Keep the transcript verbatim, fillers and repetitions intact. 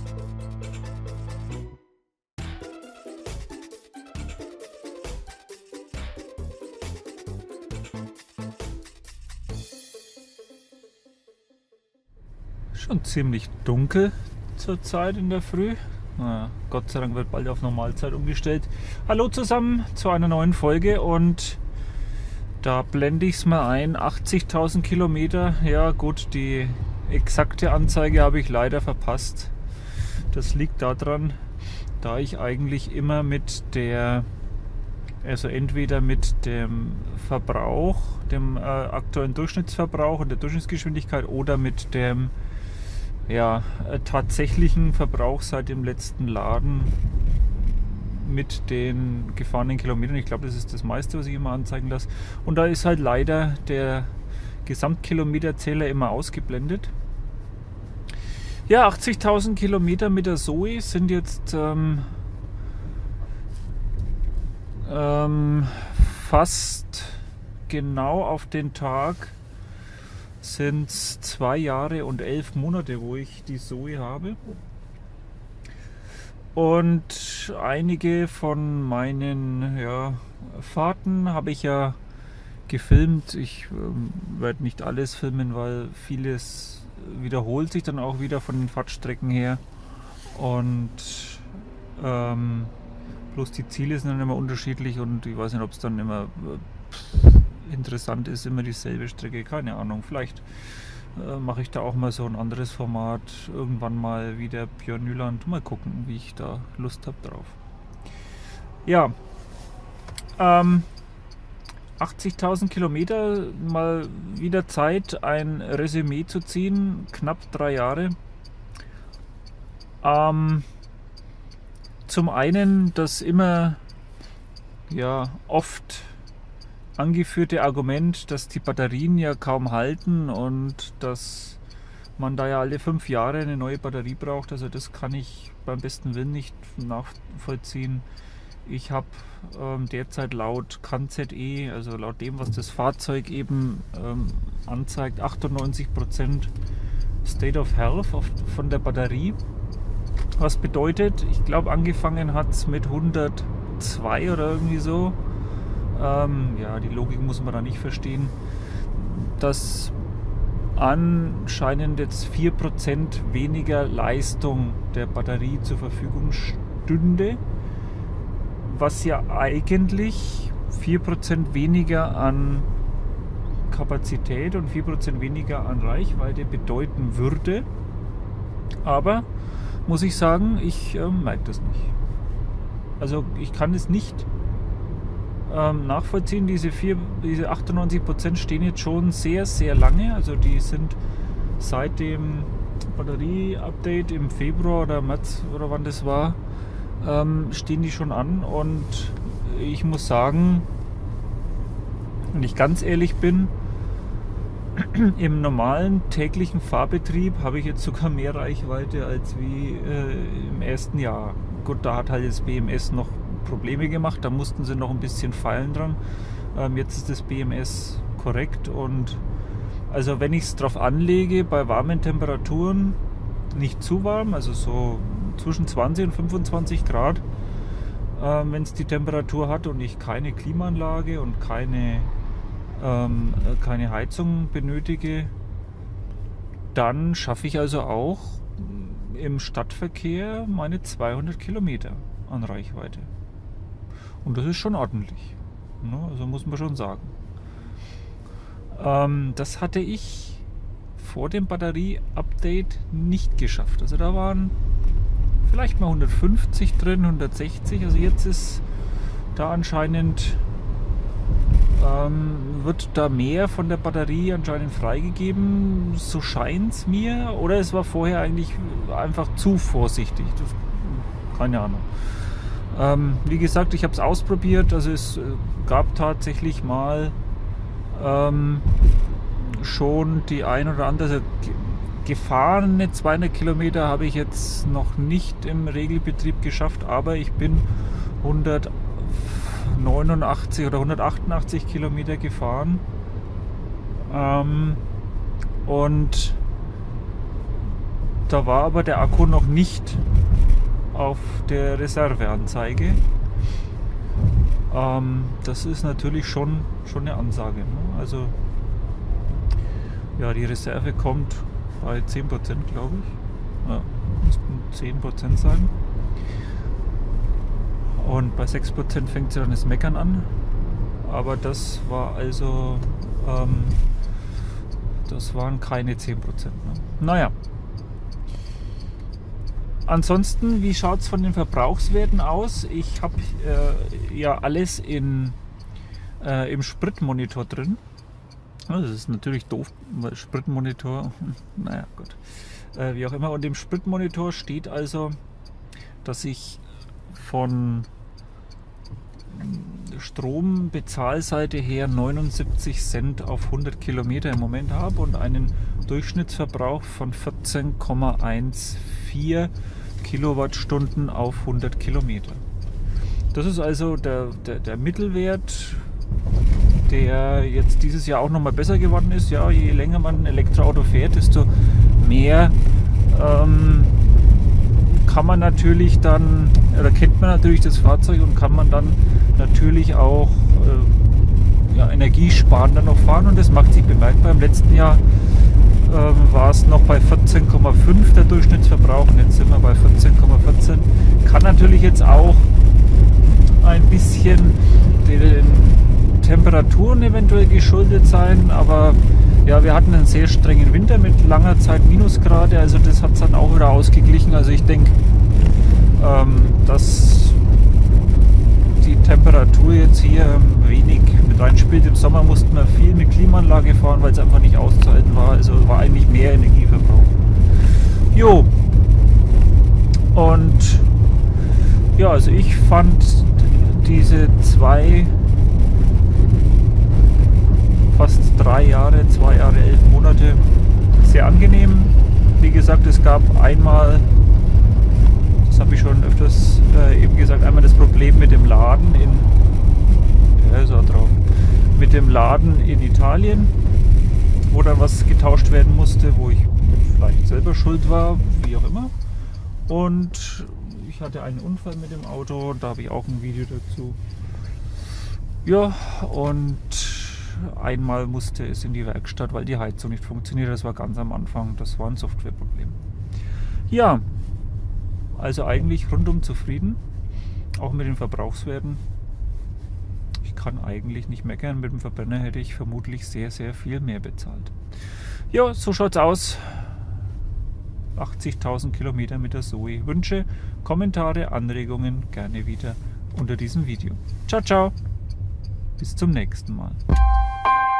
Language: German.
Schon ziemlich dunkel zur Zeit in der Früh. Na, Gott sei Dank wird bald auf Normalzeit umgestellt. Hallo zusammen zu einer neuen Folge und da blende ich es mal ein. achtzigtausend Kilometer. Ja gut, die exakte Anzeige habe ich leider verpasst. Das liegt daran, da ich eigentlich immer mit der, also entweder mit dem Verbrauch, dem äh, aktuellen Durchschnittsverbrauch und der Durchschnittsgeschwindigkeit oder mit dem ja, tatsächlichen Verbrauch seit dem letzten Laden mit den gefahrenen Kilometern. Ich glaube, das ist das meiste, was ich immer anzeigen lasse. Und da ist halt leider der Gesamtkilometerzähler immer ausgeblendet. Ja, achtzigtausend Kilometer mit der Zoe sind jetzt ähm, ähm, fast genau auf den Tag sind es zwei Jahre und elf Monate, wo ich die Zoe habe. Und einige von meinen ja, Fahrten habe ich ja gefilmt. Ich ähm, werde nicht alles filmen, weil vieles wiederholt sich dann auch wieder von den Fahrtstrecken her. Und ähm, bloß die Ziele sind dann immer unterschiedlich und ich weiß nicht, ob es dann immer Pff, interessant ist, immer dieselbe Strecke, keine Ahnung. Vielleicht äh, mache ich da auch mal so ein anderes Format, irgendwann mal wieder Björn Nyland, mal gucken, wie ich da Lust habe drauf. Ja, ähm, achtzigtausend Kilometer, mal wieder Zeit, ein Resümee zu ziehen, knapp drei Jahre. Ähm, zum einen das immer, ja, oft angeführte Argument, dass die Batterien ja kaum halten und dass man da ja alle fünf Jahre eine neue Batterie braucht. Also das kann ich beim besten Willen nicht nachvollziehen. Ich habe ähm, derzeit laut C A N Z E, also laut dem, was das Fahrzeug eben ähm, anzeigt, achtundneunzig Prozent State of Health auf, von der Batterie. Was bedeutet, ich glaube angefangen hat es mit hundertzwei oder irgendwie so. Ähm, ja, die Logik muss man da nicht verstehen, dass anscheinend jetzt vier Prozent weniger Leistung der Batterie zur Verfügung stünde, was ja eigentlich vier Prozent weniger an Kapazität und vier Prozent weniger an Reichweite bedeuten würde. Aber, muss ich sagen, ich äh, merke das nicht. Also ich kann es nicht nachvollziehen. Diese, vier, diese achtundneunzig Prozent stehen jetzt schon sehr, sehr lange. Also die sind seit dem Batterie-Update im Februar oder März oder wann das war, ähm, stehen die schon an. Und ich muss sagen, wenn ich ganz ehrlich bin, im normalen täglichen Fahrbetrieb habe ich jetzt sogar mehr Reichweite als wie äh, im ersten Jahr. Gut, da hat halt das B M S noch Probleme gemacht, da mussten sie noch ein bisschen feilen dran. Ähm, jetzt ist das B M S korrekt und also wenn ich es drauf anlege, bei warmen Temperaturen, nicht zu warm, also so zwischen zwanzig und fünfundzwanzig Grad, ähm, wenn es die Temperatur hat und ich keine Klimaanlage und keine, ähm, keine Heizung benötige, dann schaffe ich also auch im Stadtverkehr meine zweihundert Kilometer an Reichweite. Und das ist schon ordentlich, ne? Also muss man schon sagen. Ähm, das hatte ich vor dem Batterie-Update nicht geschafft. Also da waren vielleicht mal hundertfünfzig drin, hundertsechzig. Also jetzt ist da anscheinend, ähm, wird da mehr von der Batterie anscheinend freigegeben. So scheint es mir. Oder es war vorher eigentlich einfach zu vorsichtig. Das, keine Ahnung. Ähm, wie gesagt, ich habe es ausprobiert, also es äh, gab tatsächlich mal ähm, schon die ein oder andere, also gefahrene zweihundert Kilometer habe ich jetzt noch nicht im Regelbetrieb geschafft, aber ich bin hundertneunundachtzig oder hundertachtundachtzig Kilometer gefahren ähm, und Da war aber der Akku noch nicht auf der Reserveanzeige. Ähm, das ist natürlich schon, schon eine Ansage. Ne? Also ja, die Reserve kommt bei zehn Prozent, glaube ich. Ja, müssten zehn Prozent sein. Und bei sechs Prozent fängt sie dann das Meckern an. Aber das war also, ähm, das waren keine zehn Prozent. Ne? Naja. Ansonsten, wie schaut es von den Verbrauchswerten aus? Ich habe äh, ja alles in, äh, im Spritmonitor drin. Das ist natürlich doof, Spritmonitor, naja gut, äh, wie auch immer. Und im Spritmonitor steht also, dass ich von Strombezahlseite her neunundsiebzig Cent auf hundert Kilometer im Moment habe und einen Durchschnittsverbrauch von vierzehn Komma vierzehn Kilowattstunden auf hundert Kilometer. Das ist also der, der, der Mittelwert, der jetzt dieses Jahr auch noch mal besser geworden ist. Ja, je länger man ein Elektroauto fährt, desto mehr ähm, kann man natürlich dann, oder kennt man natürlich das Fahrzeug und kann man dann natürlich auch äh, ja, energiesparender noch fahren, und das macht sich bemerkbar. Im letzten Jahr ähm, war es noch bei vierzehn Komma fünf der Durchschnittsverbrauch und jetzt sind wir bei vierzehn Komma vierzehn. Kann natürlich jetzt auch ein bisschen den Temperaturen eventuell geschuldet sein, aber ja, wir hatten einen sehr strengen Winter mit langer Zeit Minusgrade, also das hat es dann auch wieder ausgeglichen. Also ich denke, ähm, dass die Temperatur jetzt hier wenig mit reinspielt. Im Sommer mussten wir viel mit Klimaanlage fahren, weil es einfach nicht auszuhalten war, also war eigentlich mehr Energieverbrauch. Jo, und ja, also ich fand diese zwei fast drei Jahre, zwei Jahre, elf Monate sehr angenehm. Wie gesagt, es gab einmal, das habe ich schon öfters äh, eben gesagt, einmal das Problem mit dem Laden in, ja, ist auch drauf, mit dem Laden in Italien, wo dann was getauscht werden musste, wo ich vielleicht selber schuld war, wie auch immer. Und ich hatte einen Unfall mit dem Auto, da habe ich auch ein Video dazu. Ja, und einmal musste es in die Werkstatt, weil die Heizung nicht funktioniert. Das war ganz am Anfang. Das war ein Softwareproblem. Ja, also eigentlich rundum zufrieden. Auch mit den Verbrauchswerten. Ich kann eigentlich nicht meckern. Mit dem Verbrenner hätte ich vermutlich sehr, sehr viel mehr bezahlt. Ja, so schaut's aus. achtzigtausend Kilometer mit der Zoe. Wünsche, Kommentare, Anregungen gerne wieder unter diesem Video. Ciao, ciao. Bis zum nächsten Mal.